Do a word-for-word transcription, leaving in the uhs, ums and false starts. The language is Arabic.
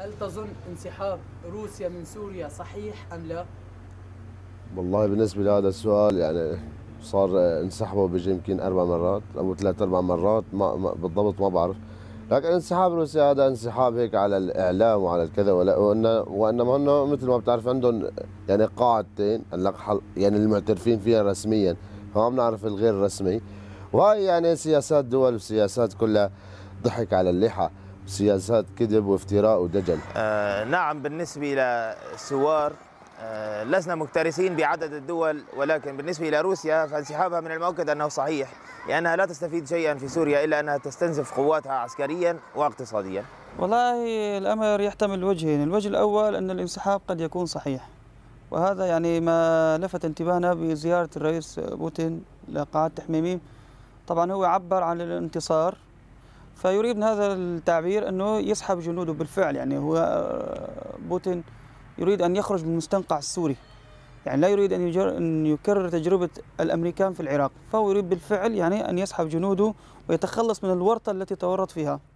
هل تظن انسحاب روسيا من سوريا صحيح أم لا؟ والله بالنسبة لهذا السؤال يعني صار انسحبوا بيجي يمكن أربع مرات أو ثلاث أربع مرات ما ما بالضبط ما بعرف. لكن انسحاب روسيا هذا انسحاب هيك على الإعلام وعلى الكذا ولا وإنما هن مثل ما بتعرف عندهم يعني قاعدتين يعني المعترفين فيها رسميا، فما بنعرف الغير رسمي. وهي يعني سياسات دول وسياسات كلها ضحك على اللحى، سياسات كذب وافتراء ودجل. آه نعم، بالنسبة إلى الثوار آه لسنا مكترثين بعدد الدول، ولكن بالنسبة إلى روسيا فانسحابها من المؤكد أنه صحيح، لأنها لا تستفيد شيئا في سوريا إلا أنها تستنزف قواتها عسكريا واقتصاديا. والله الأمر يحتمل وجهين، الوجه الأول أن الانسحاب قد يكون صحيح، وهذا يعني ما لفت انتباهنا بزيارة الرئيس بوتين لقاعة تحميميم. طبعا هو عبر عن الانتصار، فيريد من هذا التعبير أنه يسحب جنوده بالفعل. يعني هو بوتين يريد أن يخرج من المستنقع السوري، يعني لا يريد أن, أن يكرر تجربة الأمريكان في العراق، فهو يريد بالفعل يعني أن يسحب جنوده ويتخلص من الورطة التي تورط فيها.